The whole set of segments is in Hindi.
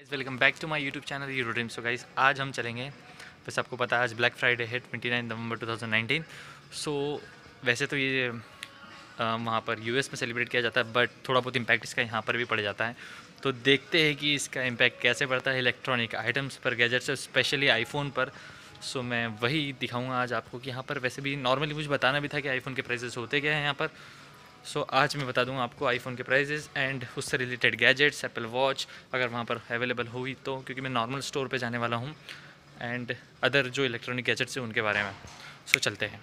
Welcome back to my YouTube channel euro dream. So guys, आज हम चलेंगे, वैसे आपको पता है आज ब्लैक फ्राइडे है 29 नवंबर 2019। सो वैसे तो ये वहाँ पर यूएस में सेलिब्रेट किया जाता है, बट थोड़ा बहुत इम्पैक्ट इसका यहाँ पर भी पड़ जाता है। तो देखते हैं कि इसका इम्पैक्ट कैसे पड़ता है इलेक्ट्रॉनिक आइटम्स पर, गैजेट्स, स्पेशली आईफोन पर। सो मैं वही दिखाऊँगा आज आपको कि यहाँ पर वैसे भी नॉर्मली मुझे बताना भी था कि आईफोन के प्राइसेस होते क्या हैं यहाँ पर। सो आज मैं बता दूंगा आपको आईफोन के प्राइजेस एंड उससे रिलेटेड गैजेट्स, एप्पल वॉच अगर वहाँ पर अवेलेबल हुई तो, क्योंकि मैं नॉर्मल स्टोर पे जाने वाला हूँ, एंड अदर जो इलेक्ट्रॉनिक गैजेट्स हैं उनके बारे में। सो चलते हैं।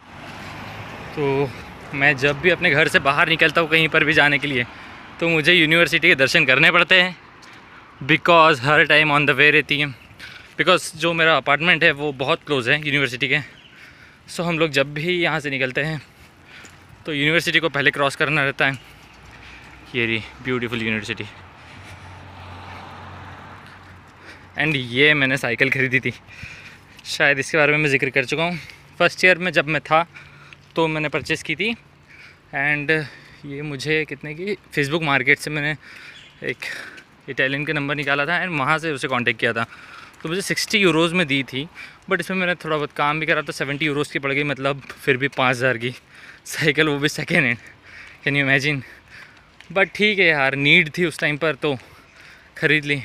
तो मैं जब भी अपने घर से बाहर निकलता हूँ कहीं पर भी जाने के लिए, तो मुझे यूनिवर्सिटी के दर्शन करने पड़ते हैं, बिकॉज़ हर टाइम ऑन द वे रहती है। बिकॉज़ जो मेरा अपार्टमेंट है वो बहुत क्लोज़ है यूनिवर्सिटी के। सो हम लोग जब भी यहाँ से निकलते हैं तो यूनिवर्सिटी को पहले क्रॉस करना रहता है। ये रही ब्यूटीफुल यूनिवर्सिटी। एंड ये मैंने साइकिल ख़रीदी थी, शायद इसके बारे में मैं ज़िक्र कर चुका हूँ। फर्स्ट ईयर में जब मैं था तो मैंने परचेज़ की थी, एंड ये मुझे कितने की, फेसबुक मार्केट से मैंने एक इटालियन के नंबर निकाला था एंड वहाँ से उसे कांटेक्ट किया था। तो मुझे 60 यूरोज़ में दी थी, बट इसमें मैंने थोड़ा बहुत काम भी करा तो 70 यूरोज़ की पड़ गई, मतलब फिर भी 5000 की साइकिल, वो भी second hand. Can you imagine? But ठीक है यार, नीड थी उस टाइम पर तो ख़रीद ली।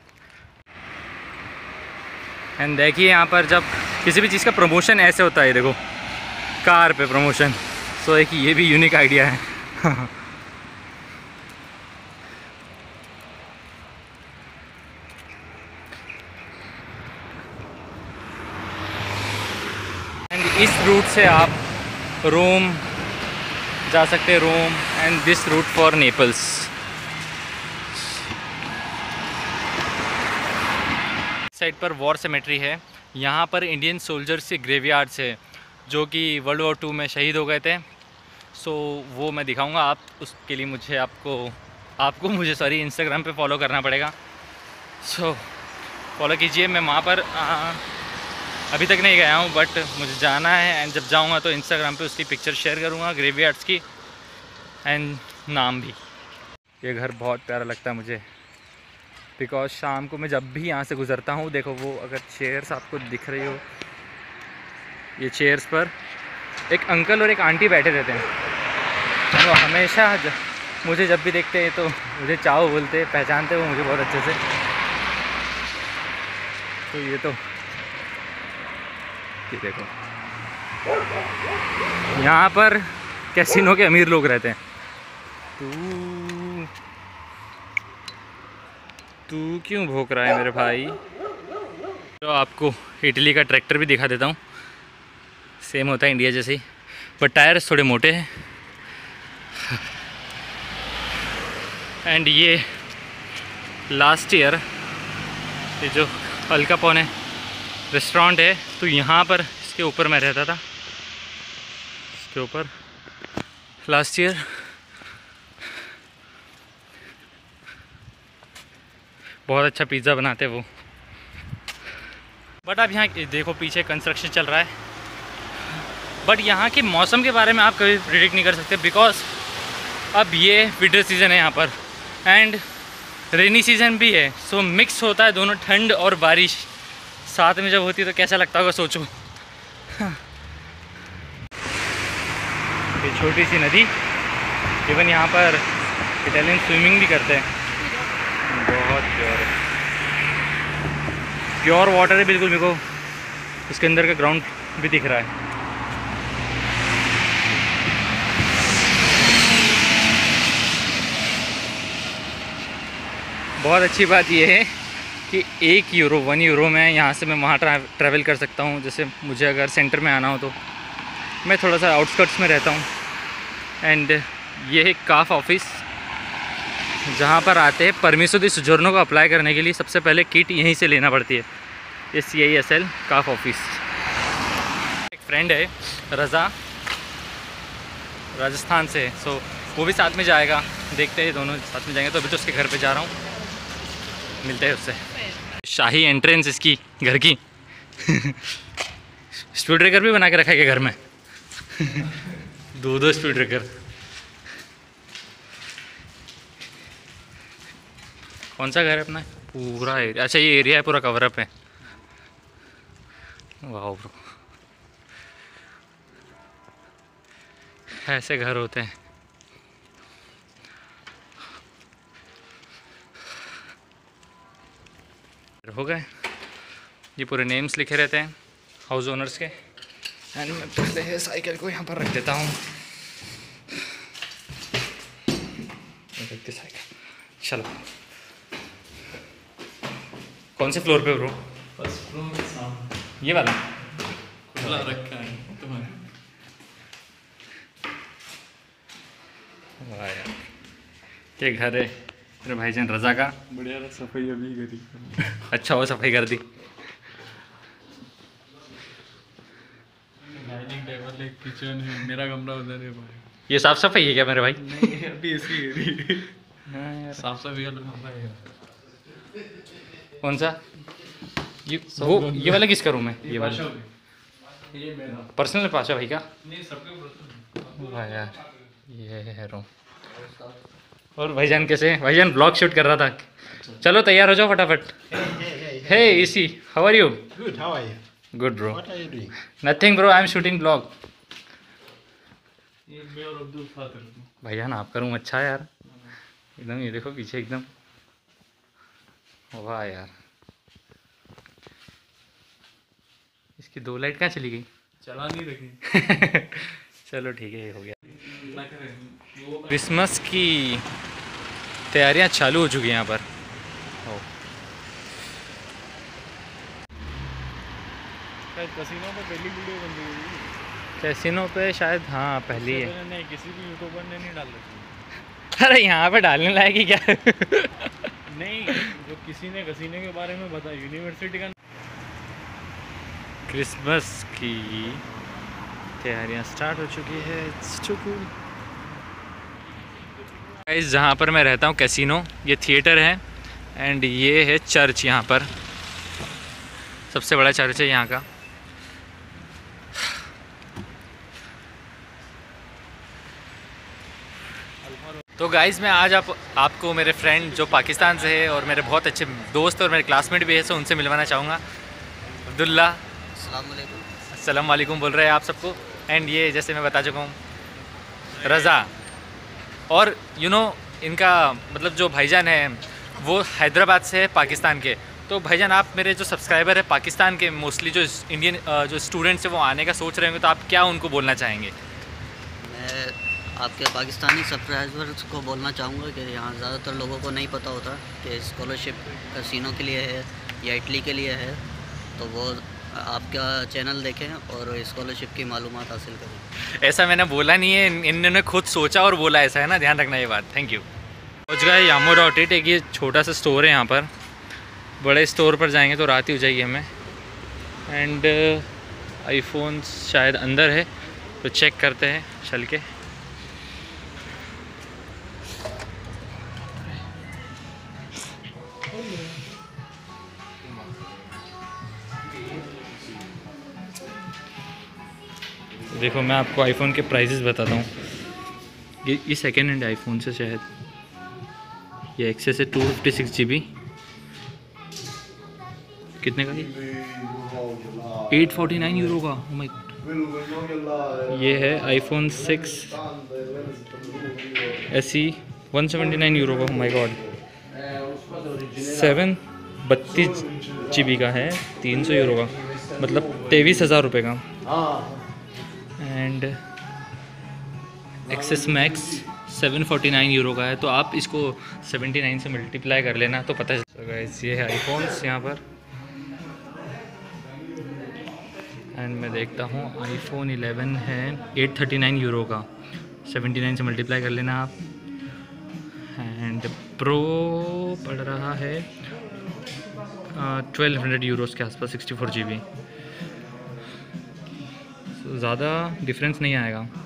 एंड देखिए यहाँ पर जब किसी भी चीज़ का प्रमोशन ऐसे होता है, देखो कार पे प्रमोशन। सो एक ये भी यूनिक आइडिया है। एंड इस रूट से आप रोम जा सकते हैं, Rome, and this route for Naples. Side पर वॉर सेमेट्री है, यहाँ पर इंडियन सोल्जर्स के ग्रेवयार्ड्स है जो कि वर्ल्ड वॉर 2 में शहीद हो गए थे। सो वो मैं दिखाऊंगा। आप उसके लिए मुझे इंस्टाग्राम पे फॉलो करना पड़ेगा। सो फॉलो कीजिए। मैं वहाँ पर अभी तक नहीं गया हूँ, बट मुझे जाना है, एंड जब जाऊँगा तो इंस्टाग्राम पे उसकी पिक्चर शेयर करूँगा, ग्रेवयार्ड्स की, एंड नाम भी। ये घर बहुत प्यारा लगता है मुझे, बिकॉज़ शाम को मैं जब भी यहाँ से गुज़रता हूँ, देखो वो अगर चेयर्स आपको दिख रही हो, ये चेयर्स पर एक अंकल और एक आंटी बैठे रहते हैं। वो हमेशा मुझे जब भी देखते हैं तो मुझे चाओ बोलते, पहचानते वो मुझे बहुत अच्छे से। तो ये देखो, यहाँ पर कैसीनो के अमीर लोग रहते हैं। तू क्यों भौंक रहा है मेरे भाई? तो आपको इटली का ट्रैक्टर भी दिखा देता हूँ। सेम होता है इंडिया जैसे ही, बट टायर्स थोड़े मोटे हैं। एंड ये लास्ट ईयर ये जो अल कैपोने रेस्टोरेंट है, तो यहाँ पर इसके ऊपर मैं रहता था, इसके ऊपर लास्ट ईयर। बहुत अच्छा पिज़्ज़ा बनाते हैं वो। बट अब यहाँ देखो पीछे कंस्ट्रक्शन चल रहा है। बट यहाँ के मौसम के बारे में आप कभी प्रिडिक्ट नहीं कर सकते, बिकॉज़ अब ये विंटर सीज़न है यहाँ पर, एंड रेनी सीज़न भी है। सो मिक्स होता है दोनों, ठंड और बारिश साथ में जब होती है तो कैसा लगता होगा सोचो। ये छोटी सी नदी, इवन यहाँ पर इटालियन स्विमिंग भी करते हैं। बहुत प्योर वाटर है बिल्कुल। मेरे को उसके अंदर का ग्राउंड भी दिख रहा है। बहुत अच्छी बात यह है कि 1 यूरो में यहाँ से मैं वहाँ ट्रैवल कर सकता हूँ। जैसे मुझे अगर सेंटर में आना हो तो मैं थोड़ा सा आउटस्कर्ट्स में रहता हूँ, एंड ये है काफ ऑफिस, जहाँ पर आते हैं परमिसो दी सोजोर्नो को अप्लाई करने के लिए सबसे पहले किट यहीं से लेना पड़ती है। ये CISL काफ ऑफिस। एक फ्रेंड है रज़ा, राजस्थान से, सो वो भी साथ में जाएगा। देखते हैं दोनों साथ में जाएंगे। तो अभी तो उसके घर पे जा रहा हूँ, मिलते हैं उससे। शाही एंट्रेंस इसकी घर की। स्पीड ब्रेकर भी बना के रखा है घर में। 2 स्पीड ब्रेकर। कौन सा घर है अपना? पूरा एरिया, अच्छा ये एरिया है पूरा कवर अप है। वाह ब्रो, ऐसे घर होते हैं। हो गए, ये पूरे नेम्स लिखे रहते हैं हाउस ओनर्स के। एंड मैं पहले साइकिल को यहाँ पर रख देता हूँ। साइकिल, चलो। कौन से फ्लोर पे ब्रो? First floor. ये वाला खुला रखा है तुम्हारे। वाह यार, ये घर है मेरे भाईजान रज़ा का। बढ़िया, सफाई अभी करी। अच्छा हो सफाई कर दी। डाइनिंग टेबल है, किचन है, मेरा कमरा उधर है भाई। ये साफ सफाई है क्या मेरे भाई? नहीं अभी इसकी करी। हाँ यार, साफ सफाई वाला कमरा है। कौन सा? ये वाला किसका रूम है? ये वाला ये मेरा पर्सनल पाशा भाई का? नहीं, सबके पर्सनल। वाह यार, ये है रूम। और भाईजान कैसे हैं? भाईजान ब्लॉग शूट कर रहा था। चलो तैयार हो जाओ फटाफट। हे इसी, how are you? Good, how are you? Good bro. What are you doing? Nothing bro, I am shooting vlog. ये मैं और अब्दुल साथ रहते हैं। भाईजान आपका रूम अच्छा है यार, एकदम। ये देखो पीछे एकदम, वाह यार। इसकी 2 लाइट कहाँ चली गई? चला नहीं रखी। चलो ठीक है, ये हो गया। ना करें वो क्रिसमस की तैयारियां चालू हो चुकी हैं यहाँ पर। शायद कैसीनो पे पहली वीडियो बन रही है। कैसीनो पे शायद, हाँ पहली है। नहीं, किसी भी यूट्यूबर ने नहीं डाल रखी। अरे यहाँ पे डालने लायक ही क्या? नहीं, जो किसी ने कैसीनो के बारे में बताया, यूनिवर्सिटी का। क्रिसमस की तैयारियां स्टार्ट हो चुकी है। गाइस, जहाँ पर मैं रहता हूँ कैसीनो, ये थिएटर है एंड ये है चर्च। यहाँ पर सबसे बड़ा चर्च है यहाँ का। तो गाइस, मैं आज आपको मेरे फ्रेंड जो पाकिस्तान से है और मेरे बहुत अच्छे दोस्त और मेरे क्लासमेट भी है, सो उनसे मिलवाना चाहूँगा। अब्दुल्ला, अस्सलाम वालेकुम बोल रहे हैं आप सबको। एंड ये जैसे मैं बता चुका हूँ, रज़ा। और इनका मतलब जो भाईजान है वो हैदराबाद से है, पाकिस्तान के। तो भाईजान, आप मेरे जो सब्सक्राइबर है पाकिस्तान के, मोस्टली जो इंडियन जो स्टूडेंट्स हैं वो आने का सोच रहे होंगे, तो आप क्या उनको बोलना चाहेंगे? मैं आपके पाकिस्तानी सब्सक्राइबर्स को बोलना चाहूँगा कि यहाँ ज़्यादातर लोगों को नहीं पता होता कि स्कॉलरशिप कैसीनो के लिए है या इटली के लिए है, तो वो आपका चैनल देखें और स्कॉलरशिप की मालूमात हासिल करें। ऐसा मैंने बोला नहीं है, इन्होंने खुद सोचा और बोला, ऐसा है ना, ध्यान रखना ये बात। Thank you. पहुँच गए यामो.it। एक ये छोटा सा स्टोर है यहाँ पर। बड़े स्टोर पर जाएंगे तो रात ही हो जाएगी हमें। एंड आईफोन शायद अंदर है, तो चेक करते हैं चल के। देखो, मैं आपको आईफोन के प्राइसेस बताता हूँ। ये सेकेंड हैंड आईफोन से शायद ये एक्सेस है 256 GB। कितने का ये? 849 यूरो का। oh my God। ये है आईफोन 6 SE 179 यूरो का। oh my God। 32 GB का है, 300 यूरो का, मतलब 23,000 रुपये का। एंड एक्सेस मैक्स 749 यूरो का है। तो आप इसको 79 से मल्टीप्लाई कर लेना तो पता चल। गाइस, ये है आईफोन्स यहाँ पर। एंड मैं देखता हूँ आईफोन 11 है 839 यूरो का, 79 से मल्टीप्लाई कर लेना आप। एंड प्रो पड़ रहा है 1200 यूरोस के आसपास, 64 GB। ज़्यादा डिफरेंस नहीं आएगा।